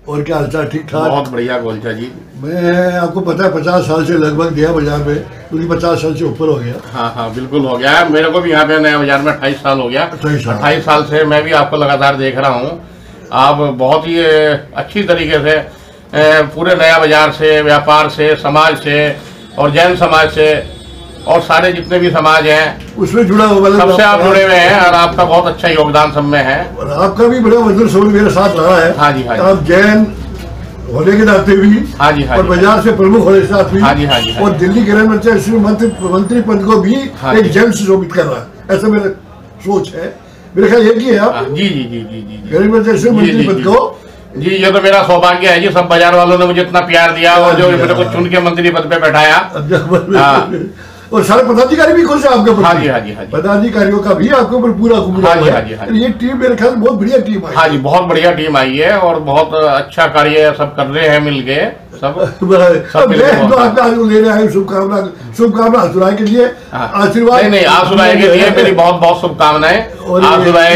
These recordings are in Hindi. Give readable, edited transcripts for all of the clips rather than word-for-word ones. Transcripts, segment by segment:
और क्या हालचाल? ठीक ठाक? बहुत बढ़िया गोलचा जी। मैं आपको पता है 50 साल से लगभग दिया बाजार में, क्योंकि 50 साल से ऊपर हो गया। हाँ बिल्कुल हो गया है। मेरे को भी यहाँ पे नया बाजार में 28 साल हो गया। 28 साल से मैं भी आपको लगातार देख रहा हूँ। आप बहुत ही अच्छी तरीके से पूरे नया बाजार से, व्यापार से, समाज से और जैन समाज से और सारे जितने भी समाज हैं उसमें जुड़ा हुआ, सबसे आप जुड़े हुए हैं और आपका बहुत अच्छा योगदान सब में है। और आपका भी बड़ा मजदूर सोल मेरे साथ रहा है। हाँ जी, हाँ जी। आप जैन होने के नाते भी, हाँ जी, हाँ और जी, बाजार से प्रमुख होने के साथ भी, हाँ जी, हाँ जी, और दिल्ली गृह मंत्री पद को भी एक जैन से शोभित कर रहा है, ऐसा मेरा सोच है। मेरे ख्याल ये है आप जी जी जी जी जी गृह मंत्री पद को। जी, ये तो मेरा सौभाग्य है जी। सब बाजार वालों ने मुझे इतना प्यार दिया और जो मेरे को चुन के मंत्री पद पे बैठाया। और सारे पदाधिकारी भी खुश है आपके ऊपर। हाँ जी, हाँ जी, हाँ जी। पदाधिकारियों का भी आपके ऊपर पूरा हाँ जी, हाँ जी, हाँ जी। ये टीम मेरे ख्याल बहुत बढ़िया टीम आई। हाँ जी, बहुत बढ़िया टीम आई है और बहुत अच्छा कार्य सब कर रहे हैं मिलके सब लेने आए। शुभकामना आसुराय के लिए, आशीर्वाद। नहीं, आसुराय के लिए मेरी बहुत बहुत शुभकामनाएं। आसुराय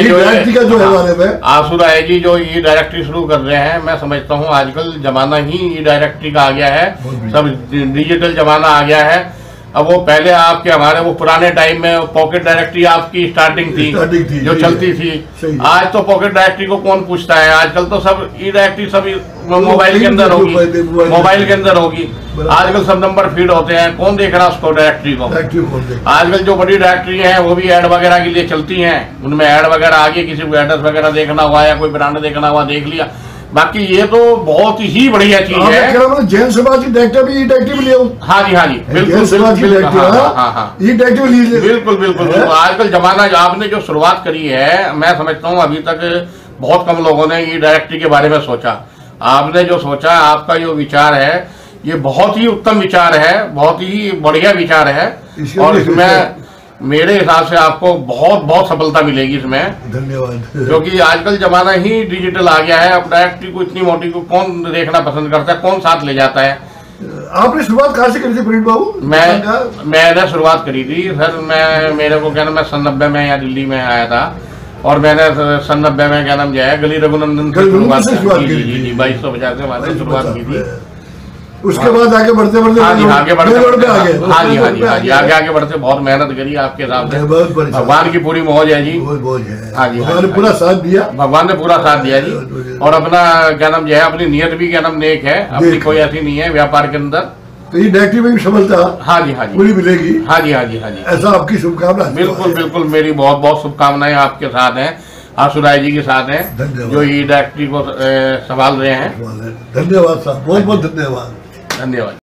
जी जो ई डायरेक्टरी शुरू कर रहे हैं, मैं समझता हूँ आजकल जमाना ही ई डायरेक्टरी का आ गया है। सब डिजिटल जमाना आ गया है। अब वो पहले आपके हमारे वो पुराने टाइम में पॉकेट डायरेक्टरी आपकी स्टार्टिंग थी जो चलती थी। आज तो पॉकेट डायरेक्टरी को कौन पूछता है? आजकल तो सब ई डायरेक्टरी सब मोबाइल के अंदर होगी, मोबाइल के अंदर होगी। आजकल सब नंबर फीड होते हैं। कौन देख रहा है उसको डायरेक्टरी को? आजकल जो बड़ी डायरेक्टरी है वो भी ऐड वगैरह के लिए चलती हैं। उनमें ऐड वगैरह आ गई, किसी को एड्रेस वगैरह देखना हुआ या कोई ब्रांड देखना हुआ देख लिया। बाकी ये तो बहुत ही बढ़िया चीज है। जैन समाज की डायरेक्टर भी डायरेक्टिव लिया। हाँ जी, हाँ जी, बिल्कुल बिल्कुल। आजकल जमाना आपने जो शुरुआत करी है, मैं समझता हूँ अभी तक बहुत कम लोगों ने ये डायरेक्टरी के बारे में सोचा। आपने जो सोचा, आपका जो विचार है, ये बहुत ही उत्तम विचार है, बहुत ही बढ़िया विचार है। और इसमें मेरे हिसाब से आपको बहुत बहुत सफलता मिलेगी इसमें। धन्यवाद। क्योंकि आजकल जमाना ही डिजिटल आ गया है। अब डायरेक्टरी को इतनी मोटी को कौन देखना पसंद करता है, कौन साथ ले जाता है? आपने शुरुआत कहाँ से करी थी प्रवीण बाबू? मैंने शुरुआत करी थी सर। मेरे को क्या नाम, मैं सन 90 में यहाँ दिल्ली में आया था और मैंने सन 90 में क्या नाम जो है गली रघुनंदन से शुरुआत की थी। 2250 से शुरुआत की थी। उसके बाद आगे बढ़ते बढ़ते आगे बढ़ते बहुत मेहनत करी आपके हिसाब से। भगवान की पूरी मौज है जी। हाँ जी, भगवान ने पूरा साथ दिया। भगवान ने पूरा साथ दिया जी। और अपना क्या नाम जो है, अपनी नियत भी क्या नाम नेक है, अपनी कोई ऐसी नहीं है व्यापार के अंदर। तो ये डायरेक्टरी में भी सफलता हाँ जी, हाँ जी, पूरी मिलेगी। हाँ जी, हाँ जी, हाँ जी। ऐसा आपकी शुभकामना? बिल्कुल बिल्कुल, मेरी बहुत बहुत शुभकामनाएं आपके साथ हैं, आसुराय जी के साथ हैं जो ये डायरेक्टरी को संभाल रहे हैं। धन्यवाद साहब, बहुत बहुत धन्यवाद। धन्यवाद।